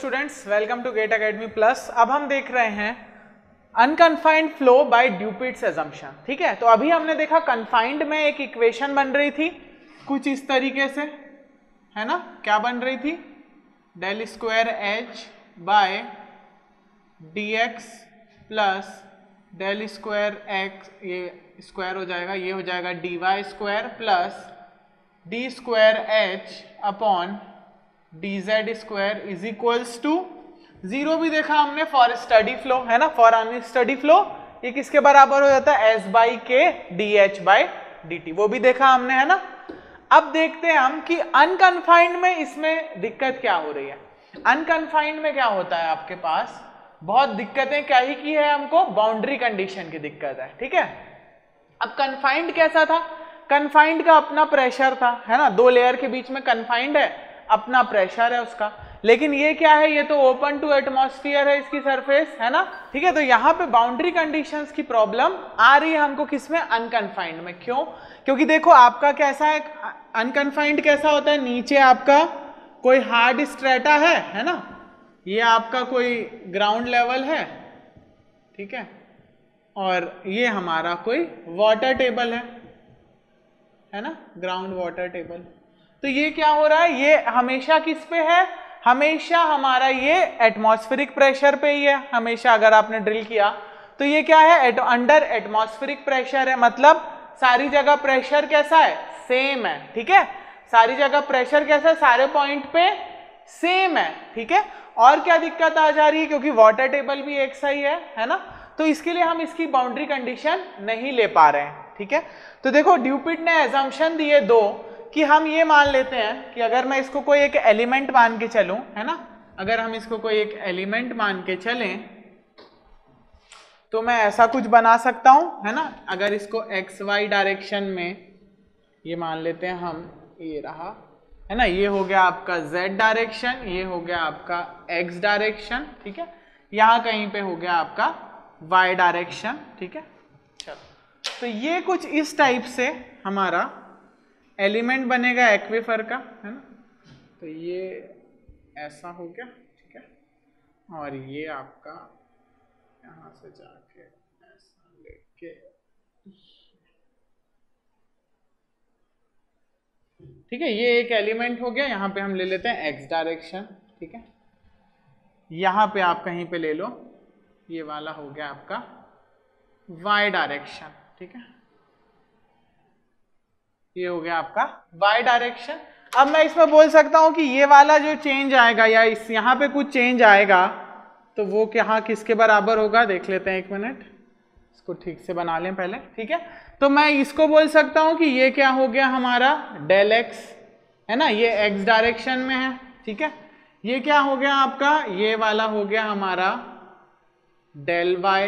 Students, welcome to GATE academy plus. अब हम देख रहे हैं unconfined flow by Dupuit's assumption. ठीक है, तो अभी हमने देखा कन्फाइंड में एक इक्वेशन बन रही थी कुछ इस तरीके से, है ना। क्या बन रही थी? Del square H by D X plus del square X, ये स्क्वायर हो जाएगा, ये हो जाएगा D Y square plus D square H upon D Z square is equals to 0 भी देखा हमने फॉर स्टडी फ्लो, है ना। फॉर अनस्टडी फ्लो ये किसके बराबर हो जाता है? S by K D H by D T, वो भी देखा हमने, है ना। अब देखते हैं हम कि अनकन्फाइंड में इसमें दिक्कत क्या हो रही है। अनकन्फाइंड में क्या होता है, आपके पास बहुत दिक्कतें क्या ही की है, हमको बाउंड्री कंडीशन की दिक्कत है। ठीक है, अब कन्फाइंड कैसा था? कन्फाइंड का अपना प्रेशर था, है ना। 2 लेयर के बीच में कन्फाइंड है, अपना प्रेशर है उसका। लेकिन ये क्या है? ये तो ओपन टू एटमॉस्फेयर है इसकी सरफेस, है ना। ठीक है, तो यहाँ पे बाउंड्री कंडीशंस की प्रॉब्लम आ रही है हमको किसमें? अनकन्फाइंड में। क्यों? क्योंकि देखो आपका कैसा है, अनकन्फाइंड कैसा होता है, नीचे आपका कोई हार्ड स्ट्रेटा है ना, ये आपका कोई ग्राउंड लेवल है, ठीक है, और ये हमारा कोई वाटर टेबल है ना, ग्राउंड वाटर टेबल। तो ये क्या हो रहा है, ये हमेशा किस पे है? हमेशा हमारा ये एटमॉस्फेरिक प्रेशर पे ही है हमेशा। अगर आपने ड्रिल किया तो ये क्या है? अंडर एटमॉस्फेरिक प्रेशर है, मतलब सारी जगह प्रेशर कैसा है? सेम है। ठीक है, सारी जगह प्रेशर कैसा है? सारे पॉइंट पे सेम है। ठीक है, और क्या दिक्कत आ जा रही है? क्योंकि वाटर टेबल भी एक सही है ना, तो इसके लिए हम इसकी बाउंड्री कंडीशन नहीं ले पा रहे हैं। ठीक है, तो देखो ड्यूपिट ने एजम्पशन दिए 2 कि हम ये मान लेते हैं कि अगर मैं इसको कोई एक एलिमेंट मान के चलूं, है ना, अगर हम इसको कोई एक एलिमेंट मान के चलें तो मैं ऐसा कुछ बना सकता हूं, है ना। अगर इसको एक्स वाई डायरेक्शन में ये मान लेते हैं हम, ये रहा, है ना, ये हो गया आपका जेड डायरेक्शन, ये हो गया आपका एक्स डायरेक्शन, ठीक है, यहां कहीं पे हो गया आपका वाई डायरेक्शन। ठीक है, चलो, तो ये कुछ इस टाइप से हमारा एलिमेंट बनेगा एक्वीफर का, है ना। तो ये ऐसा हो गया, ठीक है, और ये आपका यहां से जाके ऐसा लेके, ठीक है, ये एक एलिमेंट हो गया। यहां पे हम ले लेते हैं एक्स डायरेक्शन, ठीक है, यहां पे आप कहीं पे ले लो, ये वाला हो गया आपका वाई डायरेक्शन, ठीक है, ये हो गया आपका वाई डायरेक्शन। अब मैं इसमें बोल सकता हूं कि ये वाला जो चेंज आएगा या इस यहां पे कुछ चेंज आएगा तो वो यहाँ किसके बराबर होगा? देख लेते हैं, एक मिनट, इसको ठीक से बना लें पहले। ठीक है, तो मैं इसको बोल सकता हूं कि ये क्या हो गया हमारा? डेल एक्स, है ना, ये एक्स डायरेक्शन में है। ठीक है, ये क्या हो गया आपका? ये वाला हो गया हमारा डेल वाई।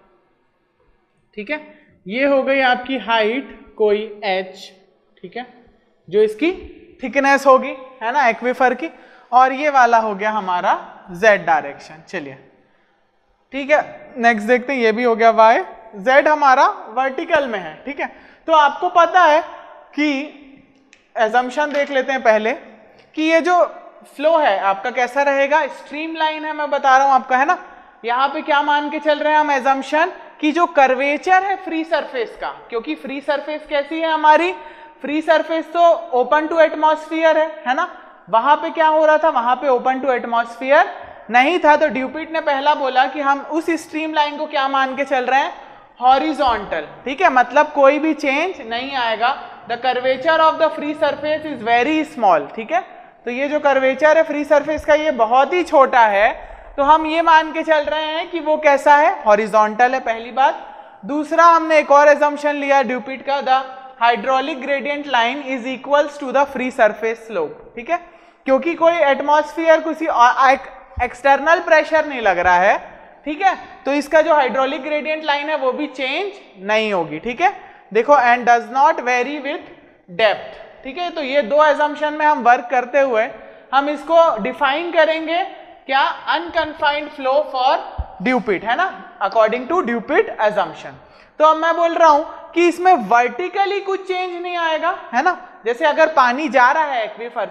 ठीक है, ये हो गई आपकी हाइट कोई h, ठीक है, जो इसकी थिकनेस होगी, है ना, एक्वीफर की, और ये वाला हो गया हमारा z डायरेक्शन। चलिए, ठीक है, नेक्स्ट देखते हैं, ये भी हो गया y, z हमारा वर्टिकल में है। ठीक है, तो आपको पता है कि एजम्पशन देख लेते हैं पहले कि ये जो फ्लो है आपका कैसा रहेगा? स्ट्रीम लाइन है, मैं बता रहा हूं आपका, है ना। यहां पे क्या मान के चल रहे हैं हम एजम्पशन कि जो कर्वेचर है फ्री सरफेस का, क्योंकि फ्री सरफेस कैसी है हमारी? फ्री सरफेस तो ओपन टू एटमॉस्फेयर है ना। वहां पे क्या हो रहा था? वहां पे ओपन टू एटमॉस्फेयर नहीं था, तो ड्यूपिट ने पहला बोला कि हम उस स्ट्रीम लाइन को क्या मान के चल रहे हैं? हॉरिजॉन्टल। ठीक है, मतलब कोई भी चेंज नहीं आएगा। The curvature of the free surface is very small. ठीक है, तो ये जो कर्वेचर है फ्री सरफेस का ये बहुत ही छोटा है, तो हम ये मान के चल रहे हैं कि वो कैसा है? हॉरिजॉन्टल है, पहली बात। दूसरा, हमने एक और एजम्पशन लिया ड्यूपिट का, the hydraulic gradient line is equals to the free surface slope. ठीक है, क्योंकि कोई एटमॉस्फेयर किसी एक्सटर्नल प्रेशर नहीं लग रहा है, ठीक है, तो इसका जो हाइड्रोलिक ग्रेडियंट लाइन है वो भी चेंज नहीं होगी। ठीक है, देखो, and does not vary with depth. ठीक है, तो ये 2 एजम्पशन में हम वर्क करते हुए हम इसको डिफाइन करेंगे क्या? अनकन्फाइंड फ्लो फॉर ड्यूपिट, है ना, अकॉर्डिंग टू ड्यूपिट एजम्पशन। तो अब मैं बोल रहा हूं कि इसमें वर्टिकली कुछ चेंज नहीं आएगा, है ना। जैसे अगर पानी जा रहा है एक्वीफर से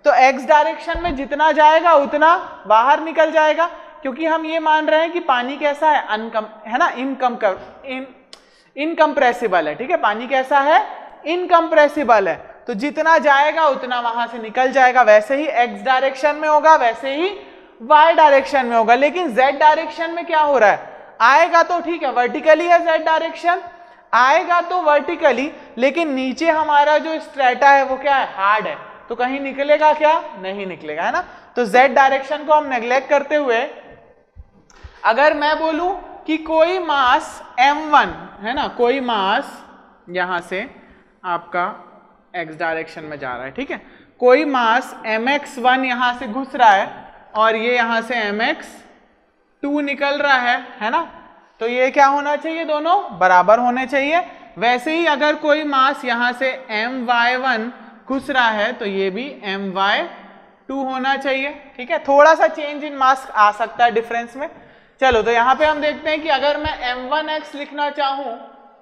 तो एक्स डायरेक्शन में जितना जाएगा उतना बाहर निकल जाएगा, क्योंकि हम ये मान रहे हैं कि पानी कैसा है, है ना, इनकम्प्रेसिबल है। ठीक है, पानी कैसा है, इनकम्प्रेसिबल है, तो जितना जाएगा उतना वहां से निकल जाएगा। वैसे ही एक्स डायरेक्शन में होगा, वैसे ही वाई डायरेक्शन में होगा। लेकिन जेड डायरेक्शन में क्या हो रहा है, आएगा तो ठीक है वर्टिकली है, जेड डायरेक्शन आएगा तो वर्टिकली, लेकिन नीचे हमारा जो स्ट्रेटा है वो क्या है, हार्ड है, तो कहीं निकलेगा क्या, नहीं निकलेगा, है ना। तो जेड डायरेक्शन को हम नेग्लेक्ट करते हुए अगर मैं बोलूं कि कोई मास m1 है ना, कोई मास यहां से आपका x डायरेक्शन में जा रहा है, ठीक है, कोई मास mx1 यहां से घुस रहा है और ये यहां से mx2 निकल रहा है ना, तो ये क्या होना चाहिए, दोनों बराबर होने चाहिए। वैसे ही अगर कोई मास यहां से my1 घुस रहा है तो ये भी my2 होना चाहिए। ठीक है, थोड़ा सा चेंज इन मास आ सकता है डिफरेंस में। चलो तो यहां पे हम देखते हैं कि अगर मैं m1x लिखना चाहूं,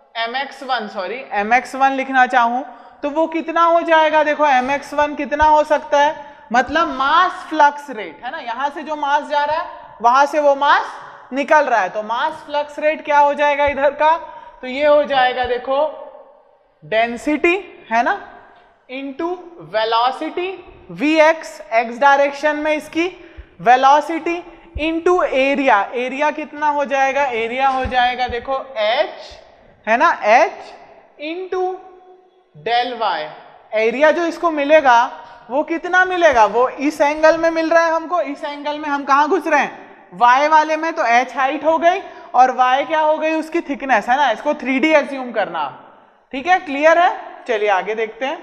mx1 लिखना चाहूं तो वो कितना हो जाएगा। देखो mx1 कितना हो सकता है, मतलब मास फ्लक्स रेट, है ना, यहां से जो मास जा रहा है वहां से वो मास निकल रहा है, तो मास फ्लक्स रेट क्या हो जाएगा इधर का, तो ये हो जाएगा देखो डेंसिटी, है ना, into velocity vx, x direction में इसकी वेलोसिटी, इनटू एरिया, एरिया कितना हो जाएगा, एरिया हो जाएगा देखो h, है ना, h into del y। Area जो इसको मिलेगा वो कितना मिलेगा, वो इस एंगल में मिल रहा है हमको, इस एंगल में हम कहाँ घुस रहे हैं, y वाले में, तो h हाइट हो गई और y क्या हो गई, उसकी थिकनेस, है ना, इसको 3D एज्यूम करना। ठीक है, क्लियर है। चलिए आगे देखते हैं,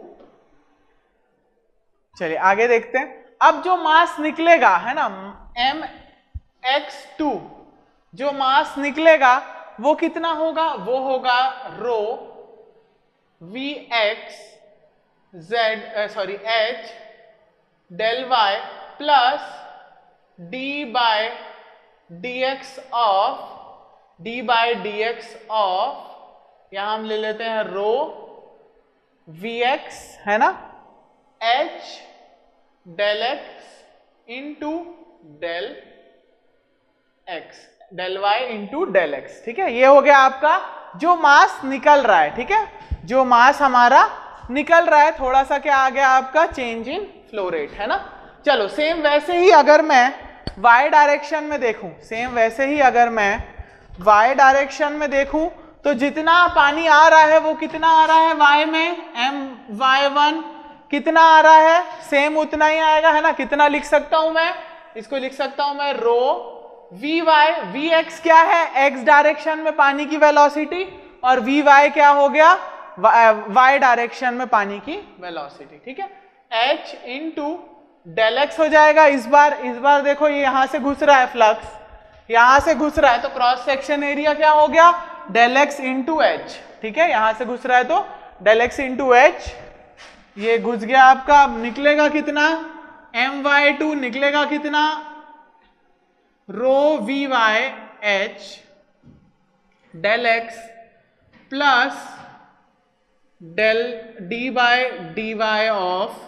चलिए आगे देखते हैं। अब जो मास निकलेगा, है ना, mx2, जो मास निकलेगा वो कितना होगा, वो होगा rho vx h del y plus d by dx of यहां हम ले लेते हैं रो vx, है ना, h del x into del x, del y into del x। ठीक है, ये हो गया आपका जो मास निकल रहा है। ठीक है, जो मास हमारा निकल रहा है, थोड़ा सा क्या आ गया आपका, चेंज इन फ्लो रेट, है ना। चलो सेम वैसे ही अगर मैं y डायरेक्शन में देखूं, सेम वैसे ही अगर मैं y डायरेक्शन में देखूं तो जितना पानी आ रहा है वो कितना आ रहा है y में, my1 कितना आ रहा है, सेम उतना ही आएगा, है ना। कितना लिख सकता हूं मैं, इसको लिख सकता हूं मैं रो vy, vx क्या है, x डायरेक्शन में पानी की वेलोसिटी, और vy क्या हो गया, y डायरेक्शन में पानी की वेलोसिटी। ठीक है, h इंटू डेल एक्स हो जाएगा। इस बार देखो ये यहां से घुस रहा है फ्लक्स, यहां से घुस रहा है तो क्रॉस सेक्शन एरिया क्या हो गया, डेल एक्स इंटू एच। ठीक है, यहां से घुस रहा है तो डेल एक्स इंटू एच, ये घुस गया आपका, निकलेगा कितना, my2 निकलेगा कितना, rho vy h del X plus del d by dy of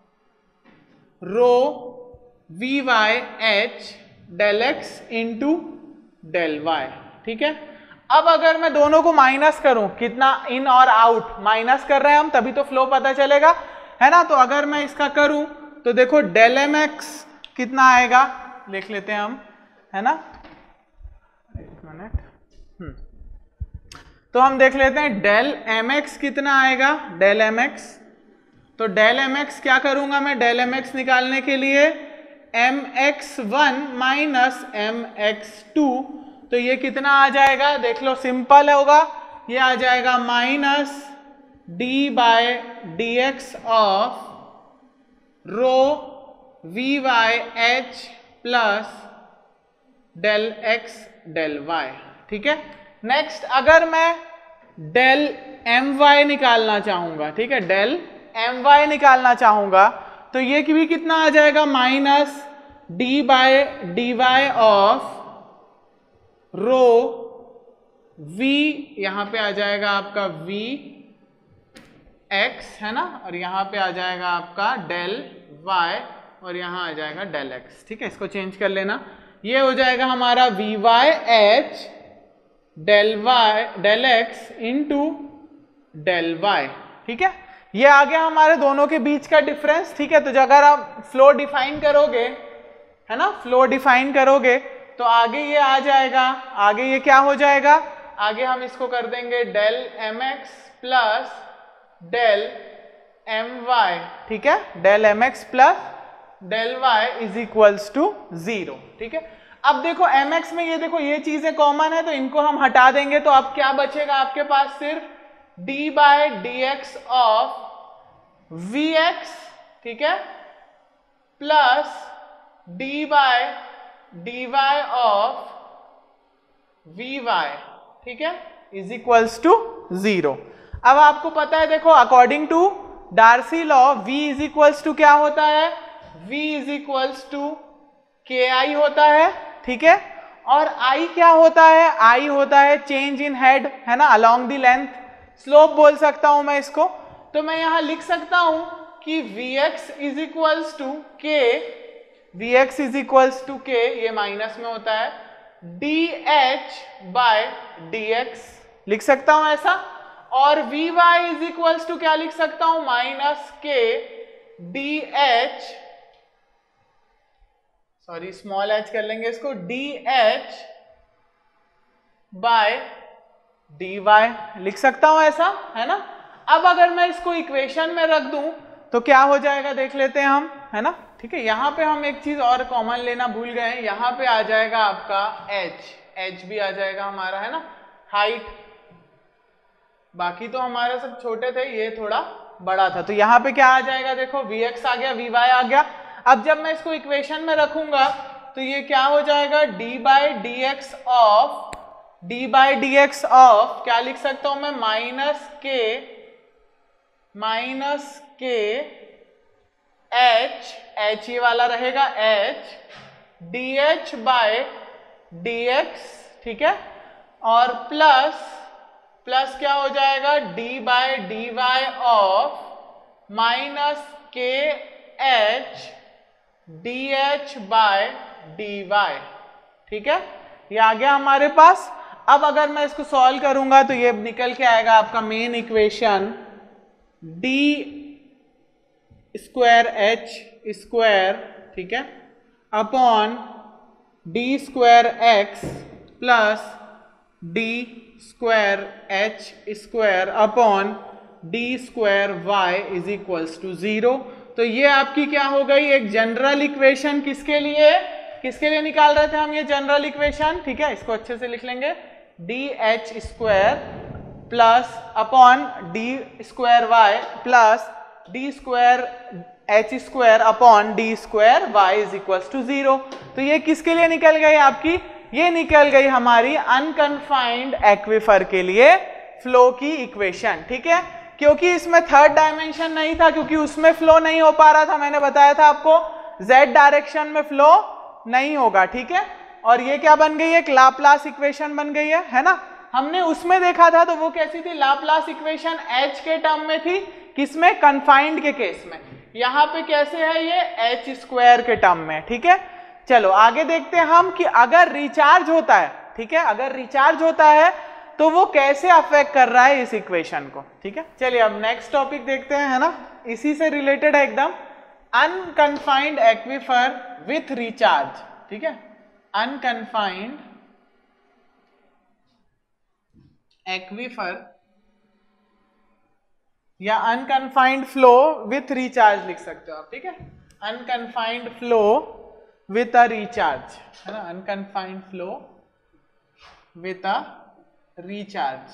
rho vy h del X into del y। ठीक है, अब अगर मैं दोनों को माइनस करूं, कितना, इन और आउट माइनस कर रहे हैं हम, तभी तो फ्लो पता चलेगा, है ना। तो अगर मैं इसका करूं तो देखो डेल mx कितना आएगा, लिख लेते हैं हम, है ना, एक मिनट, तो हम देख लेते हैं डेल mx कितना आएगा, डेल mx, तो डेल mx क्या करूंगा मैं, डेल mx निकालने के लिए mx1 माइनस mx2, तो ये कितना आ जाएगा, देख लो सिंपल होगा, ये आ जाएगा minus d by dx of rho vy h plus del x del y। ठीक है, नेक्स्ट अगर मैं डेल my निकालना चाहूंगा, ठीक है, डेल my निकालना चाहूंगा तो ये भी कितना आ जाएगा, minus d by dy of rho v, यहां पे आ जाएगा आपका v x, है ना, और यहां पे आ जाएगा आपका डेल वाई और यहाँ आ जाएगा डेल एक्स। ठीक है, इसको चेंज कर लेना, ये हो जाएगा हमारा V Y H del X into del Y. ठीक है, ये आ गया हमारे दोनों के बीच का डिफरेंस। ठीक है, तो अगर आप फ्लो डिफाइन करोगे, है ना, फ्लो डिफाइन करोगे तो आगे ये आ जाएगा, आगे ये क्या हो जाएगा, आगे हम इसको कर देंगे del M X plus del M Y. ठीक है, del M X plus del Y is equals to 0। ठीक है, अब देखो एम एक्स में ये देखो ये चीजें कॉमन है तो इनको हम हटा देंगे, तो अब क्या बचेगा आपके पास, सिर्फ D by D X of V X, ठीक है, plus D by D Y of V Y, ठीक है, इज इक्वल्स टू 0। अब आपको पता है देखो according to Darcy law v is equals to क्या होता है, v इज इक्वल्स टू के आई होता है। ठीक है, और I क्या होता है, I होता है चेंज इन हेड, है ना, अलोंग द लेंथ, स्लोप बोल सकता हूं मैं इसको। तो मैं यहां लिख सकता हूं कि Vx is equals to K, Vx is equals to K, ये माइनस में होता है, dH बाय dx लिख सकता हूं ऐसा, और Vy इज इक्वल्स टू क्या लिख सकता हूं, माइनस के dH, सॉरी स्मॉल h कर लेंगे इसको, dH बाय dy लिख सकता हूं ऐसा, है ना। अब अगर मैं इसको इक्वेशन में रख दूं तो क्या हो जाएगा देख लेते हैं हम, है ना। ठीक है, यहां पे हम एक चीज और कॉमन लेना भूल गए हैं, यहां पे आ जाएगा आपका h भी आ जाएगा हमारा, है ना, हाइट, बाकी तो हमारे सब छोटे थे, ये थोड़ा बड़ा था, तो यहाँ पे क्या आ जाएगा देखो, Vx आ गया, Vy आ गया। अब जब मैं इसको इक्वेशन में रखूंगा तो ये क्या हो जाएगा, d by D X of क्या लिख सकता हूं मैं, माइनस के h ये वाला रहेगा h dH बाय dx, ठीक है, और प्लस क्या हो जाएगा, d by D Y of minus K h dH by dy। ठीक है, ये आ गया हमारे पास। अब अगर मैं इसको सॉल्व करूंगा तो ये निकल के आएगा आपका main equation d square h square, ठीक है, upon d square x plus d square h square upon d square y is equals to 0। तो ये आपकी क्या हो गई, एक जनरल इक्वेशन, किसके लिए निकाल रहे थे हम ये जनरल इक्वेशन। ठीक है, इसको अच्छे से लिख लेंगे, D H square plus upon D square Y plus D square H square upon D square Y is equals to 0। तो ये किसके लिए निकल गई आपकी, ये निकल गई हमारी अनकन्फाइंड एक्विफर के लिए फ्लो की इक्वेशन। ठीक है, क्योंकि इसमें थर्ड डायमेंशन नहीं था, क्योंकि उसमें फ्लो नहीं हो पा रहा था, मैंने बताया था आपको z डायरेक्शन में फ्लो नहीं होगा। ठीक है, और ये क्या बन गई है, एक लाप्लास इक्वेशन बन गई है ना। हमने उसमें देखा था तो वो कैसी थी, लाप्लास इक्वेशन h के टर्म में थी, किसमें, कन्फाइंड के केस में। यहाँ पे कैसे है, ये h स्क्वायर के टर्म में। ठीक है, चलो आगे देखते हैं हम कि अगर रिचार्ज होता है, ठीक है, अगर रिचार्ज होता है तो वो कैसे अफेक्ट कर रहा है इस इक्वेशन को। ठीक है, चलिए अब नेक्स्ट टॉपिक देखते हैं, है ना, इसी से रिलेटेड है एकदम, अनकन्फाइंड एक्विफर विथ रिचार्ज। ठीक है, अनकन्फाइंड एक्विफर या अनकन्फाइंड फ्लो विथ रिचार्ज लिख सकते हो आप। ठीक है, unconfined flow with a recharge, है ना, unconfined flow with a recharge.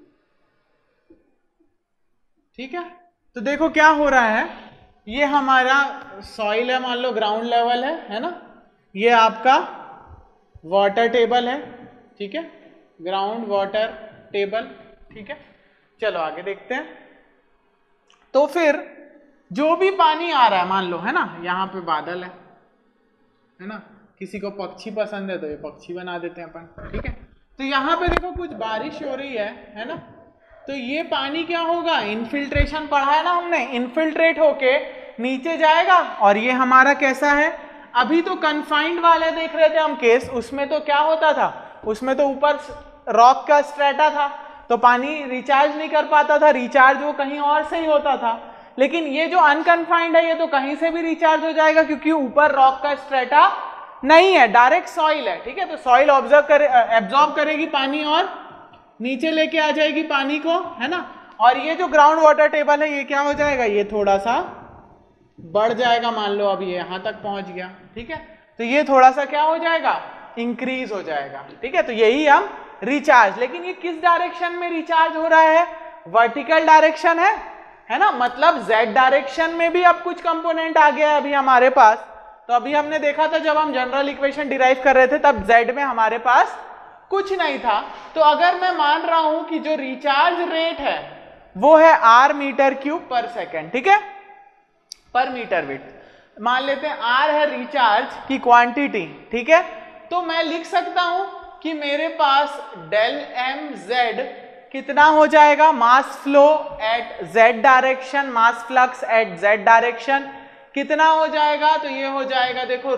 ठीक है, तो देखो क्या हो रहा है, ये हमारा सॉइल है, मान लो ग्राउंड लेवल है ना, ये आपका वाटर टेबल है। ठीक है, ग्राउंड वाटर टेबल। ठीक है, चलो आगे देखते हैं। तो फिर जो भी पानी आ रहा है, मान लो, है ना, यहाँ पे बादल है ना, किसी को पक्षी पसंद है तो ये पक्षी बना देते हैं अपन। ठीक है, तो यहाँ पे देखो कुछ बारिश हो रही है ना, तो ये पानी क्या होगा, इनफिल्ट्रेशन पढ़ा है ना हमने, इनफिल्ट्रेट होके नीचे जाएगा और ये हमारा कैसा है, अभी तो कन्फाइंड वाले देख रहे थे हम केस, उसमें तो क्या होता था, उसमें तो ऊपर रॉक का स्ट्रेटा था तो पानी रिचार्ज नहीं कर पाता था, रिचार्ज वो कहीं और से ही होता था। लेकिन ये जो अनकन्फाइंड है ये तो कहीं से भी रिचार्ज हो जाएगा क्योंकि ऊपर रॉक का स्ट्रेटा नहीं है, डायरेक्ट सॉइल है, ठीक है। तो सॉइल एब्जॉर्ब करेगी पानी और नीचे लेके आ जाएगी पानी को, है ना। और ये जो ग्राउंड वाटर टेबल है ये क्या हो जाएगा, ये थोड़ा सा बढ़ जाएगा, मान लो अभी ये यहां तक पहुंच गया, ठीक है। तो ये थोड़ा सा क्या हो जाएगा, इंक्रीज हो जाएगा, ठीक है। तो यही हम रिचार्ज, लेकिन ये किस डायरेक्शन में रिचार्ज हो रहा है, वर्टिकल डायरेक्शन है ना, मतलब जेड डायरेक्शन में भी अब कुछ कंपोनेंट आ गया है अभी हमारे पास। तो अभी हमने देखा था जब हम जनरल इक्वेशन डिराइव कर रहे थे तब जेड में हमारे पास कुछ नहीं था। तो अगर मैं मान रहा हूं कि जो रिचार्ज रेट है वो है r metre cube per second, ठीक है, पर मीटर विड्थ मान लेते हैं, r है रिचार्ज की क्वांटिटी, ठीक है। तो मैं लिख सकता हूं कि मेरे पास डेल एम जेड कितना हो जाएगा, mass flow at Z direction, mass flux at Z direction कितना हो जाएगा, तो ये हो जाएगा देखो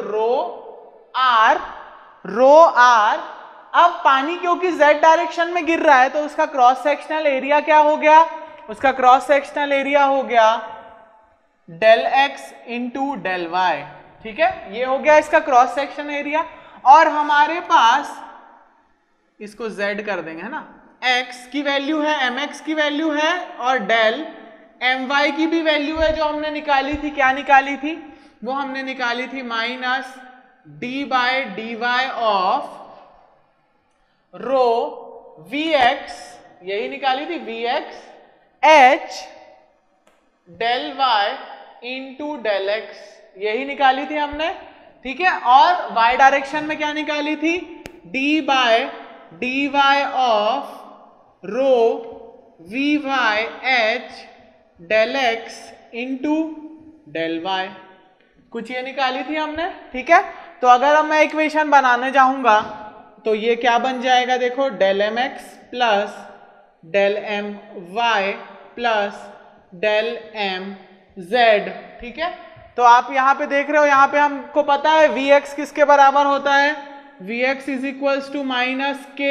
रो आर। अब पानी क्योंकि जेड डायरेक्शन में गिर रहा है तो उसका क्रॉस सेक्शनल एरिया क्या हो गया, उसका क्रॉस सेक्शनल एरिया हो गया del X into del Y, ठीक है, ये हो गया इसका क्रॉस सेक्शन एरिया। और हमारे पास इसको z कर देंगे, है ना, x की वैल्यू है, mx की वैल्यू है और डेल my की भी वैल्यू है जो हमने निकाली थी, क्या निकाली थी, वो हमने निकाली थी minus d by D Y of rho vx, यही निकाली थी vx h del y into del x, यही निकाली थी हमने, ठीक है। और y डायरेक्शन में क्या निकाली थी, d by D Y of rho V Y H del X into del Y, कुछ ये निकाली थी हमने, ठीक है। तो अगर अब मैं इक्वेशन बनाने जाऊंगा तो ये क्या बन जाएगा, देखो del M X plus del M Y plus del M Z, ठीक है। तो आप यहां पे देख रहे हो, यहां पे हमको पता है वी एक्स किसके बराबर होता है, V X is equals to minus K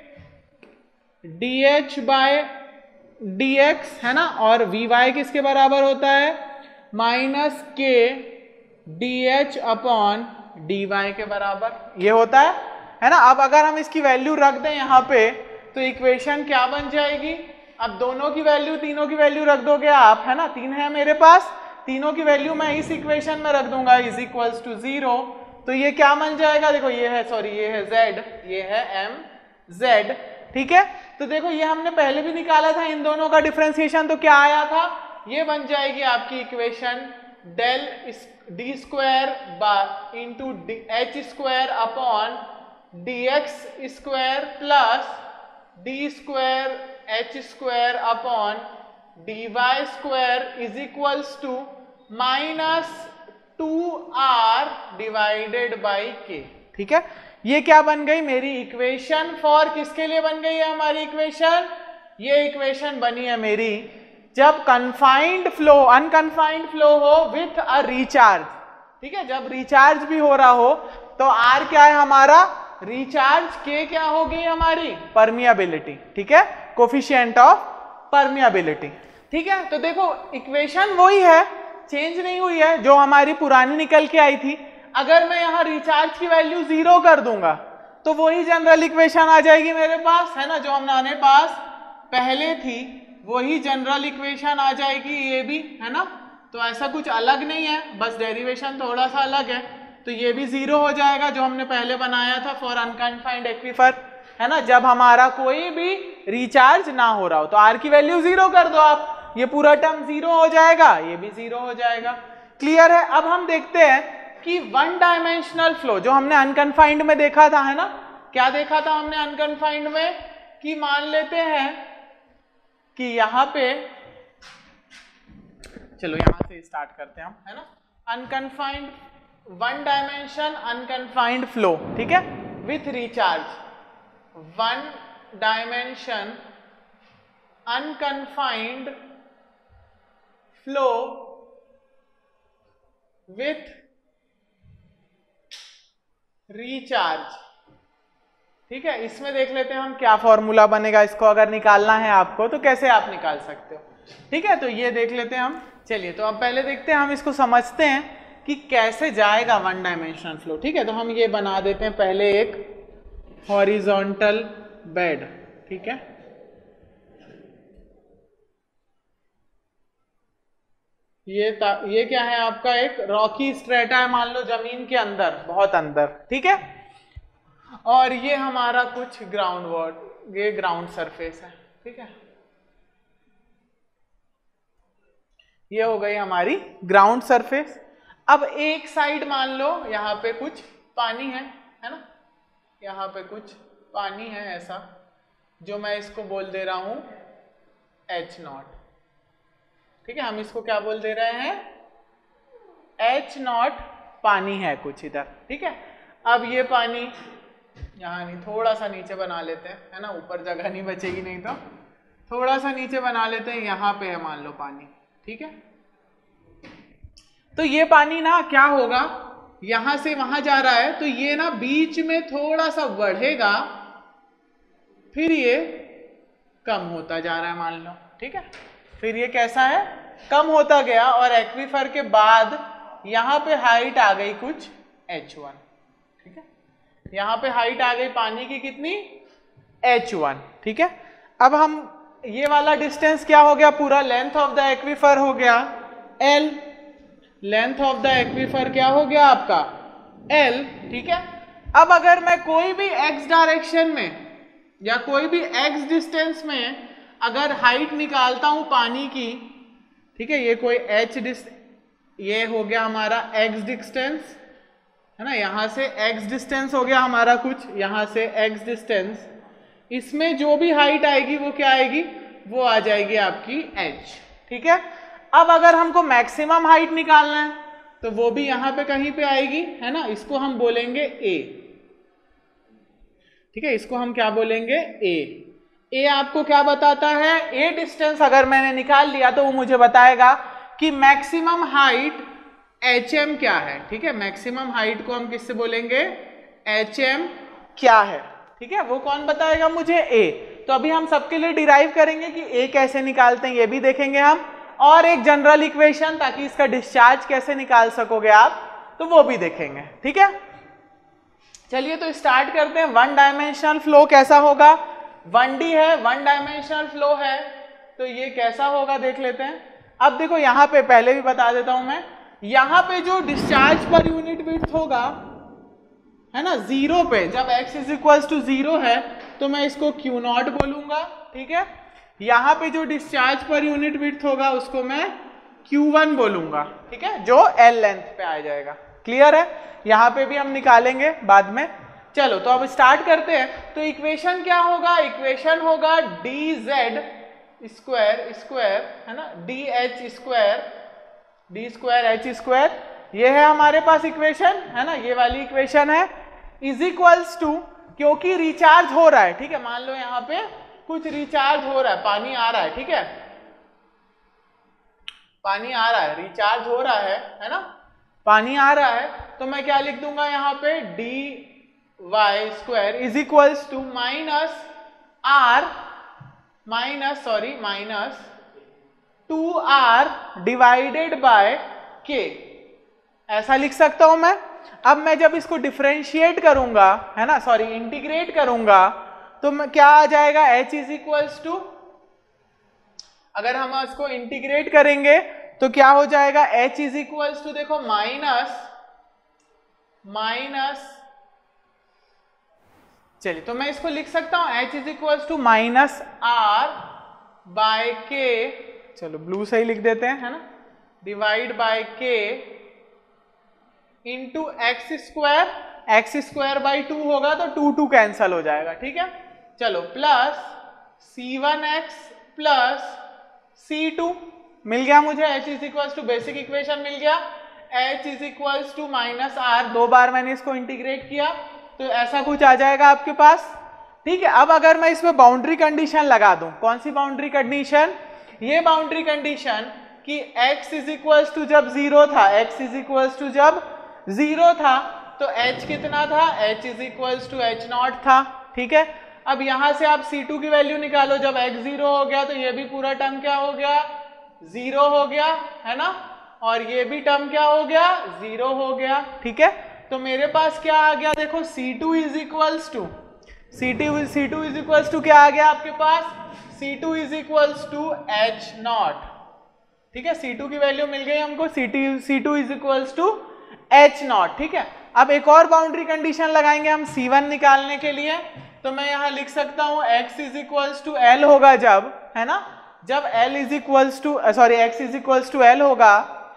D H by D X, है ना, और वी वाई किसके बराबर होता है, minus K D H upon D Y के बराबर ये होता है ना। अब अगर हम इसकी वैल्यू रख दें यहाँ पे तो इक्वेशन क्या बन जाएगी, अब दोनों की वैल्यू, तीनों की वैल्यू रख दोगे आप, है ना, तीन है मेरे पास, तीनों की वैल्यू मैं इस इक्वेशन में रख दूंगा इज इक्वल्स टू 0। तो ये क्या बन जाएगा, देखो ये है, सॉरी ये है z, ये है m z, ठीक है। तो देखो ये हमने पहले भी निकाला था इन दोनों का डिफरेंशिएशन, तो क्या आया था, ये बन जाएगी आपकी equation del D square into H square upon D X square plus D square H square upon D Y square is equals to minus 2r divided by k, ठीक है। ये क्या बन गई मेरी इक्वेशन फॉर, किसके लिए बन गई है हमारी इक्वेशन, ये इक्वेशन बनी है मेरी जब कन्फाइंड फ्लो, अनकन्फाइंड फ्लो हो विथ अ रिचार्ज, ठीक है। जब रिचार्ज भी हो रहा हो तो r क्या है हमारा रिचार्ज, k क्या हो गई हमारी परमियाबिलिटी, ठीक है, कोफिशिएंट ऑफ परमियाबिलिटी, ठीक है। तो देखो इक्वेशन वही है, चेंज नहीं हुई है, जो हमारी पुरानी निकल के आई थी। अगर मैं यहाँ रिचार्ज की वैल्यू 0 कर दूंगा तो वही जनरल इक्वेशन आ जाएगी मेरे पास, है ना, जो हमारे पास पहले थी वही जनरल इक्वेशन आ जाएगी, ये भी, है ना। तो ऐसा कुछ अलग नहीं है, बस डेरिवेशन थोड़ा सा अलग है। तो ये भी 0 हो जाएगा जो हमने पहले बनाया था फॉर अनकन्फाइंड एक्वीफर, है ना, जब हमारा कोई भी रिचार्ज ना हो रहा हो। तो आर की वैल्यू 0 कर दो आप, ये पूरा टर्म 0 हो जाएगा, ये भी 0 हो जाएगा, क्लियर है। अब हम देखते हैं कि वन डायमेंशनल फ्लो जो हमने अनकन्फाइंड में देखा था, है ना, क्या देखा था हमने अनकन्फाइंड में, कि मान लेते हैं कि यहां पे, चलो यहां से स्टार्ट करते हैं हम, है ना, unconfined one dimension unconfined flow, ठीक है, with recharge, one dimension unconfined flow with recharge. ठीक है, इसमें देख लेते हैं हम क्या फॉर्मूला बनेगा, इसको अगर निकालना है आपको तो कैसे आप निकाल सकते हो। ठीक है, तो ये देख लेते हैं हम। चलिए, तो अब पहले देखते हैं, हम इसको समझते हैं कि कैसे जाएगा वन डायमेंशनल फ्लो। ठीक है, तो हम ये बना देते हैं पहले एक हॉरिजॉन्टल बेड। ठीक है, ये क्या है आपका, एक रॉकी स्ट्रेटा है, मान लो जमीन के अंदर, बहुत अंदर। ठीक है, और ये हमारा कुछ ग्राउंड वाटर, ये ग्राउंड सरफेस है। ठीक है, ये हो गई हमारी ग्राउंड सरफेस। अब एक साइड मान लो यहाँ पे कुछ पानी है ना, यहाँ पे कुछ पानी है ऐसा, जो मैं इसको बोल दे रहा हूं H0। ठीक है, हम इसको क्या बोल दे रहे हैं, H0 पानी है कुछ इधर। ठीक है, अब ये पानी यहाँ नहीं, थोड़ा सा नीचे बना लेते हैं, है ना, ऊपर जगह नहीं बचेगी, नहीं तो थोड़ा सा नीचे बना लेते हैं, यहाँ पे है मान लो पानी। ठीक है, तो ये पानी ना क्या होगा, यहां से वहां जा रहा है, तो ये ना बीच में थोड़ा सा बढ़ेगा, फिर ये कम होता जा रहा है मान लो। ठीक है, फिर ये कैसा है, कम होता गया, और एक्वीफर के बाद यहां पे हाइट आ गई कुछ H1। ठीक है, यहां पे हाइट आ गई पानी की कितनी, H1। ठीक है, अब हम ये वाला डिस्टेंस क्या हो गया, पूरा लेंथ ऑफ द एक्वीफर हो गया L। Length of the aquifer क्या हो गया आपका L। ठीक है, अब अगर मैं कोई भी x डायरेक्शन में या कोई भी x डिस्टेंस में अगर हाइट निकालता हूं पानी की, ठीक है, ये कोई ये हो गया हमारा x डिस्टेंस, है ना, यहां से x डिस्टेंस हो गया हमारा कुछ, यहां से x डिस्टेंस, इसमें जो भी हाइट आएगी वो क्या आएगी, वो आ जाएगी आपकी h। ठीक है, अब अगर हमको मैक्सिमम हाइट निकालना है तो वो भी यहां पे कहीं पे आएगी, है ना, इसको हम बोलेंगे a। ठीक है, इसको हम क्या बोलेंगे, a आपको क्या बताता है, a डिस्टेंस अगर मैंने निकाल लिया तो वो मुझे बताएगा कि मैक्सिमम हाइट hm क्या है। ठीक है, मैक्सिमम हाइट को हम किससे बोलेंगे, hm क्या है। ठीक है, वो कौन बताएगा मुझे, a। तो अभी हम सबके लिए डिराइव करेंगे कि a कैसे निकालते हैं, ये भी देखेंगे हम, और एक जनरल इक्वेशन, ताकि इसका डिस्चार्ज कैसे निकाल सकोगे आप, तो वो भी देखेंगे। ठीक है, चलिए तो स्टार्ट करते हैं। वन डायमेंशनल फ्लो कैसा होगा, 1D है, वन डायमेंशनल फ्लो है, तो ये कैसा होगा देख लेते हैं। अब देखो यहाँ पे पहले भी बता देता हूं मैं, यहाँ पे जो डिस्चार्ज पर यूनिट विड्थ होगा, है ना, 0 पे, जब x = 0 है तो मैं इसको Q0 बोलूंगा। ठीक है, यहां पे जो डिस्चार्ज पर यूनिट विड्थ होगा उसको मैं Q1 बोलूंगा। ठीक है, जो L लेंथ पे आ जाएगा। क्लियर है, यहां पे भी हम निकालेंगे बाद में। चलो तो अब स्टार्ट करते हैं। तो इक्वेशन क्या होगा, इक्वेशन होगा dz स्क्वायर, है ना, dh square, d square h square, ये है हमारे पास इक्वेशन, है ना, ये वाली इक्वेशन है, इज इक्वल्स टू, क्योंकि रिचार्ज हो रहा है। ठीक है, मान लो यहाँ पे कुछ रिचार्ज हो रहा है, पानी आ रहा है। ठीक है, पानी आ रहा है, रिचार्ज हो रहा है ना, पानी आ रहा है, तो मैं क्या लिख दूंगा यहाँ पे, dy square is equals to minus 2r divided by k, ऐसा लिख सकता हूं मैं। अब मैं जब इसको डिफरेंशिएट करूंगा, है ना, सॉरी इंटीग्रेट करूंगा, तो मैं क्या आ जाएगा, h इज इक्वल्स टू, अगर हम इसको इंटीग्रेट करेंगे तो क्या हो जाएगा, h इज इक्वल्स टू, देखो माइनस, चलिए तो मैं इसको लिख सकता हूं, h is equals to -r by k, चलो ब्लू से ही लिख देते हैं, है ना, divide by k into x square by 2 होगा, तो 2 कैंसल हो जाएगा। ठीक है, चलो प्लस c1x प्लस c2 मिल गया मुझे, h is equals to, basic equation मिल गया, h is equals to -r, 2 बार मैंने इसको इंटीग्रेट किया तो ऐसा कुछ आ जाएगा आपके पास। ठीक है, अब अगर मैं इसमें बाउंड्री कंडीशन लगा दूं, कौन सी बाउंड्री कंडीशन, ये बाउंड्री कंडीशन कि x इज इक्वल्स टू जब जीरो था, x इज इक्वल्स टू जब जीरो था तो h कितना था, h is equals to h naught था, ठीक है। अब यहां से आप C2 की वैल्यू निकालो, जब x जीरो हो गया तो ये भी पूरा टर्म क्या हो गया, जीरो हो गया, है ना, और ये भी टर्म क्या हो गया, जीरो हो गया, ठीक है। तो मेरे पास क्या आ गया, देखो C2 is equals to C2 is equals to क्या आ गया आपके पास, C2 is equals to H naught, ठीक है। C2 की वैल्यू मिल गई हमको, C2 is equals to H naught, ठीक है। अब एक और बाउंड्री कंडीशन लगाएंगे हम C1 निकालने के लिए, तो मैं यहां लिख सकता हूं x is equals to L होगा जब, है ना, जब L is equals to x is equals to L होगा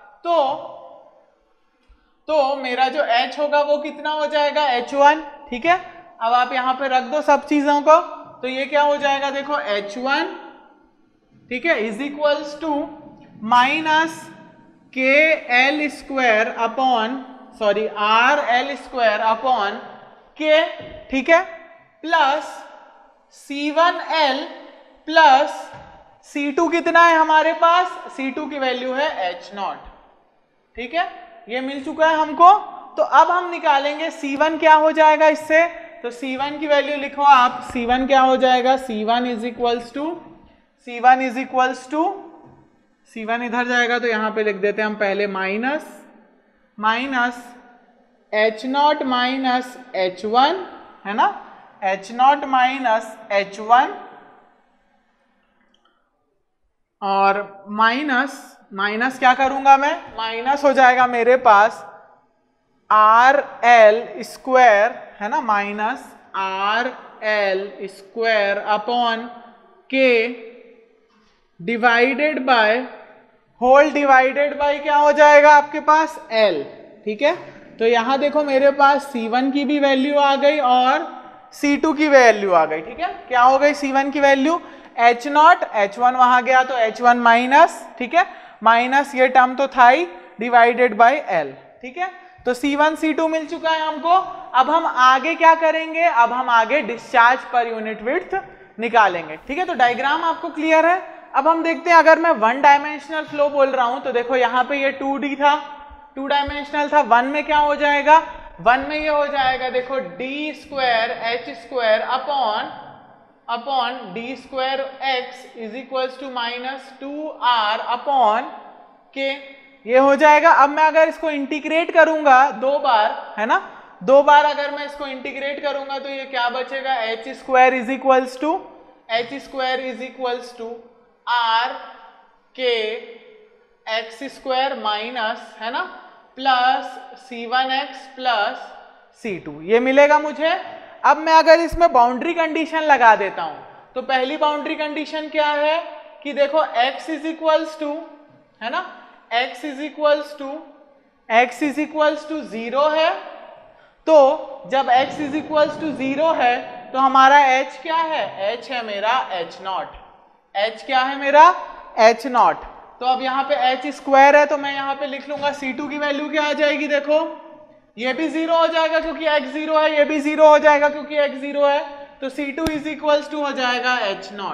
तो मेरा जो H होगा वो कितना हो जाएगा, H1, ठीक है। अब आप यहां पे रख दो सब चीजों को, तो ये क्या हो जाएगा, देखो H1, ठीक है, is equals to minus KL square upon RL square upon K, ठीक है, प्लस C1L प्लस C2 कितना है हमारे पास, C2 की वैल्यू है H नॉट, ठीक है, ये मिल चुका है हमको। तो अब हम निकालेंगे C1 क्या हो जाएगा इससे, तो C1 की वैल्यू लिखो आप, C1 क्या हो जाएगा, C1 is equals to C1 इधर जाएगा तो यहां पे लिख देते हैं हम पहले minus H not minus H1, है ना, H नॉट माइनस H1 और माइनस क्या करूंगा मैं, माइनस हो जाएगा मेरे पास RL स्क्वायर, है ना, minus RL square upon K divided by whole divided by क्या हो जाएगा आपके पास L, ठीक है। तो यहां देखो मेरे पास C1 की भी वैल्यू आ गई और C2 की वैल्यू आ गई, ठीक है। क्या हो गई C1 की वैल्यू, H नॉट, H1 वहां गया तो H1 माइनस, ठीक है, माइनस ये टर्म तो था ही, डिवाइडेड बाय L, ठीक है। तो C1 C2 मिल चुका है हमको। अब हम आगे क्या करेंगे, अब हम आगे डिस्चार्ज पर यूनिट विड्थ निकालेंगे, ठीक है। तो डायग्राम आपको क्लियर है। अब हम देखते हैं, अगर मैं वन डायमेंशनल फ्लो बोल रहा हूं तो देखो यहाँ पे ये 2D था, 2 डायमेंशनल था, वन में क्या हो जाएगा, वन में ये हो जाएगा देखो d square H square upon d square x is equals to minus 2R upon K, ये हो जाएगा। अब मैं अगर इसको इंटीग्रेट करूंगा दो बार, है ना, दो बार अगर मैं इसको इंटीग्रेट करूंगा तो ये क्या बचेगा, H square is equals to R K x square minus, है ना, प्लस C1x प्लस C2, ये मिलेगा मुझे। अब मैं अगर इसमें बाउंड्री कंडीशन लगा देता हूं तो पहली बाउंड्री कंडीशन क्या है कि देखो x इज इक्वल्स टू, है ना, x इज इक्वल्स टू 0 है, तो जब x इज इक्वल्स टू 0 है तो हमारा h क्या है, h है मेरा h नॉट, h क्या है मेरा h नॉट। तो अब यहाँ पे h स्क्वायर है तो मैं यहाँ पे लिख लूंगा C2 की वैल्यू क्या आ जाएगी, देखो ये भी 0 हो जाएगा क्योंकि x 0 है, ये भी 0 हो जाएगा क्योंकि x 0 है, तो C2 इज इक्वल्स टू हो जाएगा h नॉट,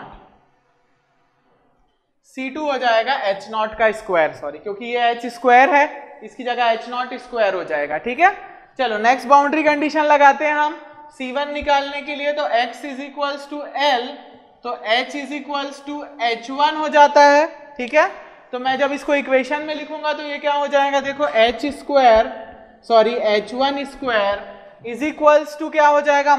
C2 हो जाएगा h नॉट का स्क्वायर, सॉरी क्योंकि ये h स्क्वायर है इसकी जगह h नॉट स्क्वायर हो जाएगा, ठीक है। चलो नेक्स्ट बाउंड्री कंडीशन लगाते हैं हम C1 निकालने के लिए, तो x is equals to L, तो h is equals to H1 हो जाता है, ठीक है। तो मैं जब इसको इक्वेशन में लिखूंगा तो ये क्या हो जाएगा, देखो H1 square is equals to क्या हो जाएगा,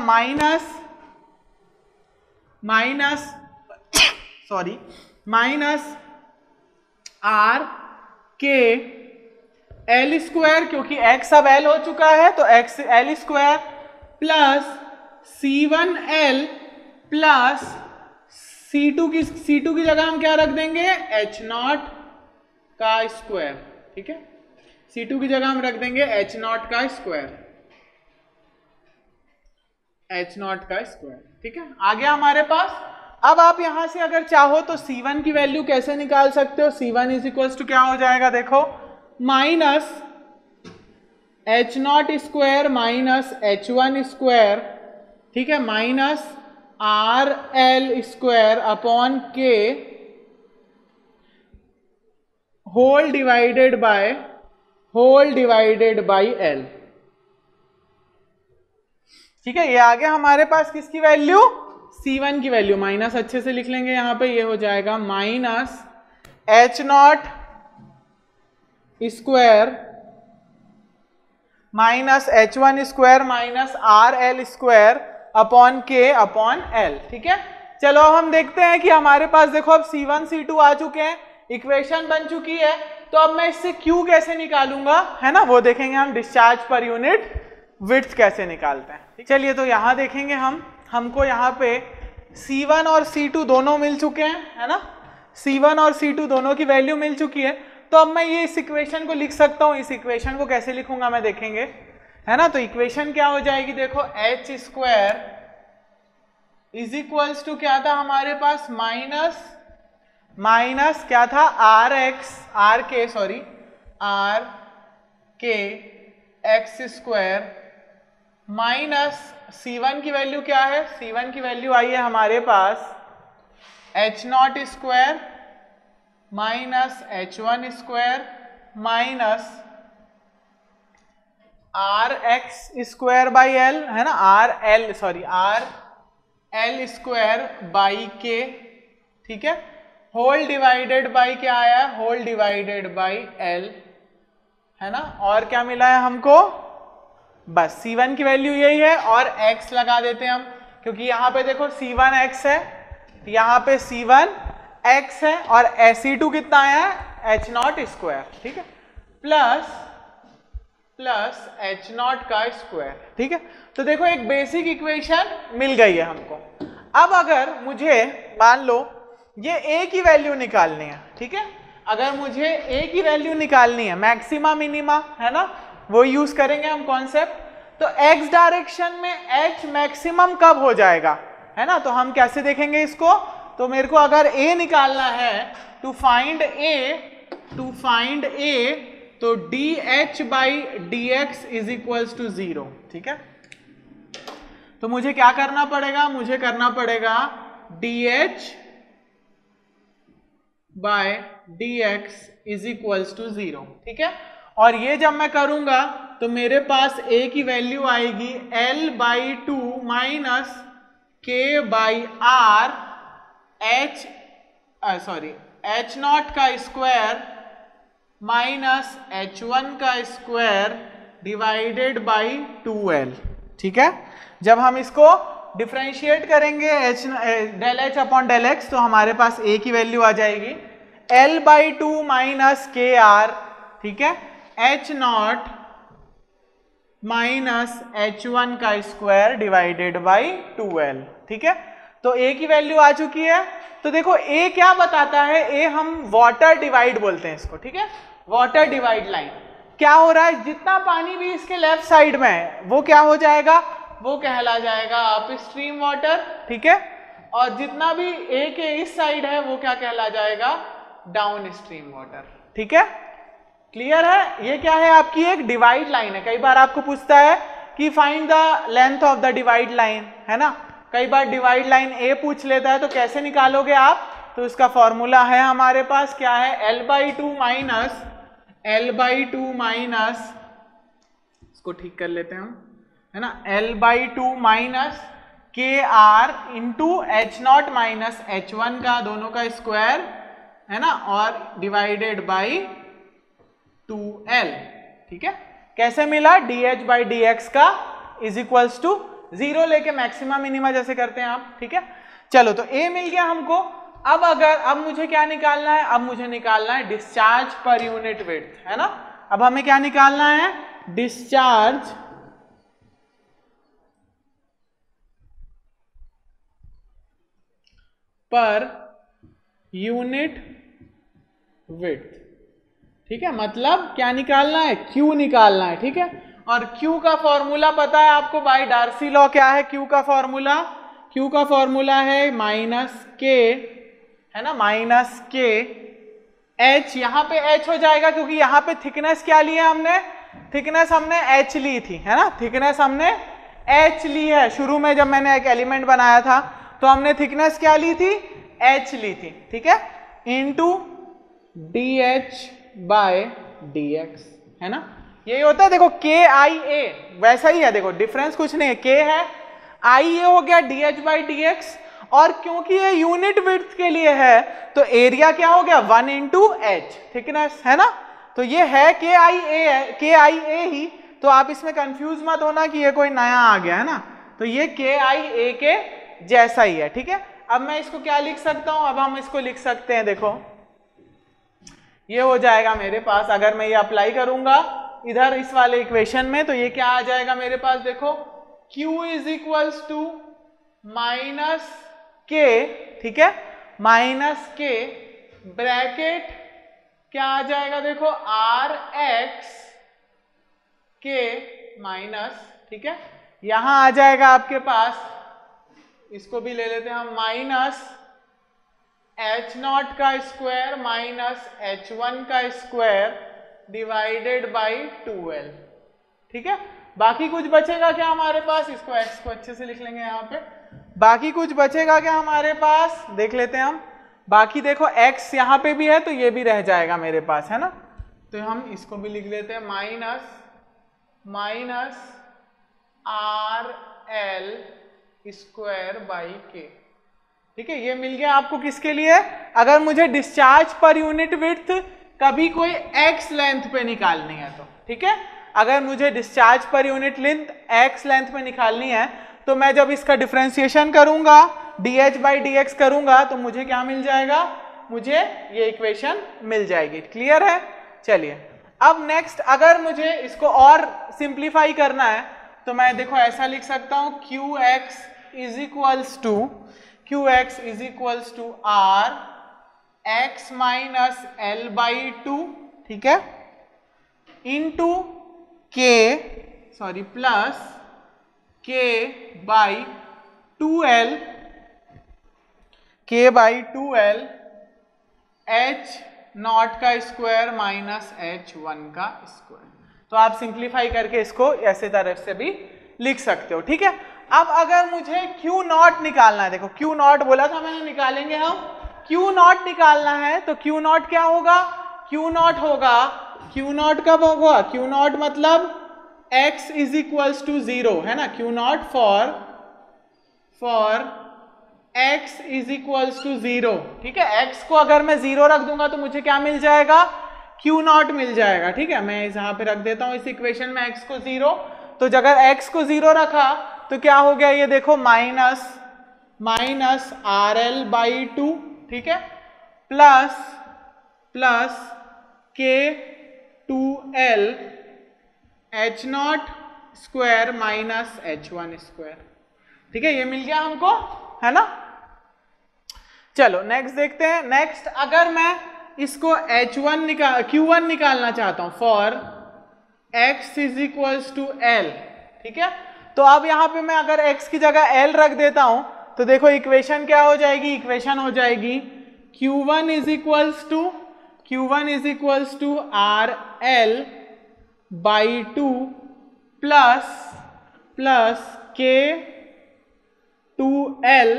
minus R K L square, क्योंकि x अब L हो चुका है तो x L square plus C1L plus C2 की जगह हम क्या रख देंगे, H नॉट का स्क्वायर, ठीक है, C2 की जगह हम रख देंगे H नॉट का स्क्वायर, ठीक है, आ गया हमारे पास। अब आप यहां से अगर चाहो तो C1 की वैल्यू कैसे निकाल सकते हो, C1 इज इक्वल्स टू क्या हो जाएगा, देखो minus H naught square minus H1 square, ठीक है, minus RL square upon K whole divided by L। ठीक है, ये आ गया हमारे पास किसकी वैल्यू, C1 की वैल्यू। माइनस अच्छे से लिख लेंगे यहाँ पे, ये हो जाएगा minus H0 square minus H1 square minus RL square upon K upon L। ठीक है, चलो अब हम देखते हैं कि हमारे पास देखो अब C1 C2 आ चुके हैं, इक्वेशन बन चुकी है, तो अब मैं इससे Q कैसे निकालूंगा, है ना, वो देखेंगे हम। डिस्चार्ज पर यूनिट विड्थ कैसे निकालते हैं। चलिए तो यहां देखेंगे हमको यहाँ पे C1 और C2 दोनों मिल चुके हैं, है ना, C1 और C2 दोनों की वैल्यू मिल चुकी है। तो अब मैं ये इस इक्वेशन को लिख सकता हूं। इस इक्वेशन को कैसे लिखूंगा मैं देखेंगे, है ना। तो इक्वेशन क्या हो जाएगी, देखो H square is equals to क्या था हमारे पास, माइनस क्या था, आर के एक्स स्क्वायर माइनस C1 की वैल्यू क्या है, C1 की वैल्यू आई है हमारे पास H0 square minus H1 square minus R X square by L, है ना, are L square by K. ठीक है, होल डिवाइडेड बाई क्या आया, होल डिवाइडेड बाई एल, है ना। और क्या मिला है हमको, बस C1 की वैल्यू यही है और x लगा देते हैं हम, क्योंकि यहाँ पे देखो C1 x है, यहाँ पे C1 x है और C2 कितना आया है, H0 स्क्वायर। ठीक है, प्लस H0 का स्क्वायर। ठीक है, तो देखो एक बेसिक इक्वेशन मिल गई है हमको। अब अगर मुझे मान लो ये a की वैल्यू निकालनी है, ठीक है, अगर मुझे a की वैल्यू निकालनी है, मैक्सिमा मिनिमा, है ना, वो यूज करेंगे हम कॉन्सेप्ट। तो x डायरेक्शन में h मैक्सिमम कब हो जाएगा, है ना, तो हम कैसे देखेंगे इसको। तो मेरे को अगर a निकालना है, टू फाइंड a तो dh by dx is equals to 0। ठीक है, तो मुझे क्या करना पड़ेगा, मुझे करना पड़ेगा dh बाय dx इज इक्वल्स टू 0। ठीक है, और ये जब मैं करूंगा तो मेरे पास a की वैल्यू आएगी L by 2 minus K by R H0 का स्क्वायर माइनस H1 का स्क्वायर डिवाइडेड बाई 2L। ठीक है, जब हम इसको डिफरेंशिएट करेंगे del H upon del X, तो हमारे पास a की वैल्यू आ जाएगी L बाई 2 माइनस KR। ठीक है, H0 माइनस H1 का स्क्वायर डिवाइडेड बाई 2L। ठीक है, तो a की वैल्यू आ चुकी है। तो देखो a क्या बताता है, a हम वाटर डिवाइड बोलते हैं इसको। ठीक है, वाटर डिवाइड लाइन क्या हो रहा है, जितना पानी भी इसके लेफ्ट साइड में है वो क्या हो जाएगा, वो कहला जाएगा अप स्ट्रीम वाटर। ठीक है, और जितना भी a के इस साइड है वो क्या कहला जाएगा, डाउन स्ट्रीम वाटर। ठीक है, क्लियर है। ये क्या है, आपकी एक डिवाइड लाइन है। कई बार आपको पूछता है कि find the length of the divide line, है ना, कई बार डिवाइड लाइन a पूछ लेता है, तो कैसे निकालोगे आप, तो इसका फॉर्मूला है हमारे पास क्या है, L बाई 2 माइनस इसको ठीक कर लेते हैं हम, है ना, L by 2 minus KR into H0 minus H1 का दोनों का स्क्वायर, है ना, और डिवाइडेड बाई 2L। ठीक है, कैसे मिला, dh बाई dx का इज इक्वल्स टू 0 लेके मैक्सिमम मिनिमा जैसे करते हैं आप। ठीक है, चलो तो a मिल गया हमको। अब मुझे क्या निकालना है, अब मुझे निकालना है डिस्चार्ज पर यूनिट विड्थ, है ना। अब हमें क्या निकालना है, डिस्चार्ज पर यूनिट विड्थ। ठीक है, मतलब क्या निकालना है, Q निकालना है। ठीक है, और Q का फॉर्मूला पता है आपको, बाय डार्सी लॉ क्या है Q का फॉर्मूला, Q का फॉर्मूला है माइनस K, है ना, माइनस K H, यहाँ पे H हो जाएगा क्योंकि यहाँ पे थिकनेस क्या ली है हमने, थिकनेस हमने H ली थी, है ना, थिकनेस हमने H ली है। शुरू में जब मैंने एक एलिमेंट बनाया था तो हमने थिकनेस क्या ली थी, H ली थी। ठीक है, इंटू DH बाय dx, है ना, यही होता है। देखो के आई ए वैसा ही है, देखो डिफरेंस कुछ नहीं है, के है, आई ए हो गया dh बाई dx, और क्योंकि ये यूनिट विड्थ के लिए है तो एरिया क्या हो गया 1 इंटू एच थिकनेस, है ना, तो ये है के आई ए ही, तो आप इसमें कंफ्यूज मत होना कि ये कोई नया आ गया, है ना, तो ये के आई ए के जैसा ही है, ठीक है। अब मैं इसको क्या लिख सकता हूं, अब हम इसको लिख सकते हैं, देखो ये हो जाएगा मेरे पास, अगर मैं ये अप्लाई करूंगा इधर इस वाले इक्वेशन में, तो ये क्या आ जाएगा मेरे पास, देखो Q is equals to minus K, ठीक है, माइनस के ब्रैकेट क्या आ जाएगा, देखो आर एक्स के माइनस, ठीक है, यहां आ जाएगा आपके पास, इसको भी ले लेते हैं हम, माइनस एच नॉट का स्क्वायर माइनस एच वन का स्क्वायर डिवाइडेड बाई 2l, ठीक है। बाकी कुछ बचेगा क्या हमारे पास, इसको x को अच्छे से लिख लेंगे यहाँ पे, बाकी कुछ बचेगा क्या हमारे पास, देख लेते हैं हम, बाकी देखो x यहाँ पे भी है तो ये भी रह जाएगा मेरे पास, है ना, तो हम इसको भी लिख लेते हैं, minus R L square by K, ठीक है। ये मिल गया आपको किसके लिए, अगर मुझे डिस्चार्ज पर यूनिट विड्थ कभी कोई x लेंथ पे निकालनी है तो, ठीक है, अगर मुझे discharge per unit length x length पे निकालनी है तो मैं जब इसका डिफरेंशिएशन करूंगा dh बाई dx करूंगा तो मुझे क्या मिल जाएगा, मुझे ये इक्वेशन मिल जाएगी, क्लियर है। चलिए अब नेक्स्ट, अगर मुझे इसको और सिंप्लीफाई करना है तो मैं देखो ऐसा लिख सकता हूं, qx is equals to R X minus L by 2, ठीक है, into plus K by 2l H naught का स्क्वायर माइनस एच वन का स्क्वायर, तो आप सिंप्लीफाई करके इसको ऐसे तरफ से भी लिख सकते हो, ठीक है। अब अगर मुझे Q नॉट निकालना है, देखो Q नॉट बोला था मैंने निकालेंगे हम, Q नॉट निकालना है तो Q नॉट क्या होगा, Q नॉट होगा, Q नॉट कब होगा, Q नॉट मतलब x इज इक्वल्स टू 0, है ना, Q naught for x is equals to 0, ठीक है, x को अगर मैं 0 रख दूंगा तो मुझे क्या मिल जाएगा, Q नॉट मिल जाएगा, ठीक है। मैं यहाँ पे रख देता हूँ इस इक्वेशन में x को 0, तो अगर x को 0 रखा तो क्या हो गया, ये देखो माइनस आर एल बाई 2, ठीक है, plus K 2l H naught square minus H one square, ठीक है, ये मिल गया हमको, है ना। चलो नेक्स्ट देखते हैं, नेक्स्ट अगर मैं इसको Q1 निकालना चाहता हूं for x is equals to l, ठीक है, तो अब यहां पे मैं अगर x की जगह l रख देता हूं तो देखो इक्वेशन क्या हो जाएगी, इक्वेशन हो जाएगी Q1 is equals to R L by 2 plus K 2l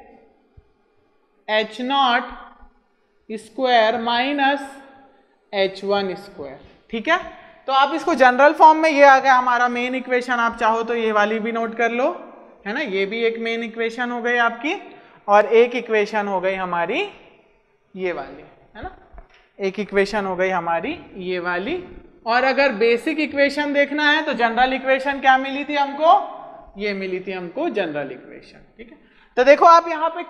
H naught square minus H one square, ठीक है। तो आप इसको जनरल फॉर्म में, ये आ गया हमारा मेन इक्वेशन, आप चाहो तो ये वाली भी नोट कर लो, है ना, ये भी एक मेन इक्वेशन हो गई आपकी, और एक इक्वेशन हो गई हमारी ये वाली, है ना, एक इक्वेशन हो गई हमारी ये वाली। और अगर बेसिक इक्वेशन देखना है तो जनरल इक्वेशन क्या मिली थी हमको, ये मिली थी हमको जनरल इक्वेशन, ठीक है। तो देखो आप यहाँ पे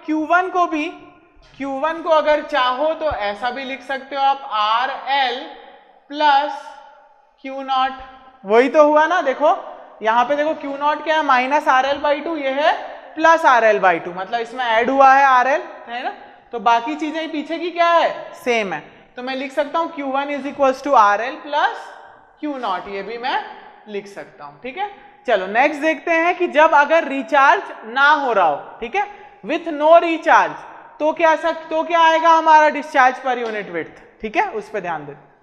Q1 को अगर चाहो तो ऐसा भी लिख सकते हो आप, R L plus Q naught, वही तो हुआ ना, देखो यहाँ पे देखो Q नॉट क्या है, माइनस आर एल बाई 2, ये है प्लस आर एल बाई 2, मतलब इसमें ऐड हुआ है आर एल, है ना, तो बाकी चीजें पीछे की क्या है, सेम है, तो मैं लिख सकता हूँ Q1 is equals to R L plus Q naught, ये भी मैं लिख सकता हूँ, ठीक है। चलो नेक्स्ट देखते हैं कि जब अगर रिचार्ज ना हो रहा हो, ठीक है, विथ नो रिचार्ज, तो क्या आएगा हमारा डिस्चार्ज पर यूनिट विड्थ, ठीक है, उस पर ध्यान देते।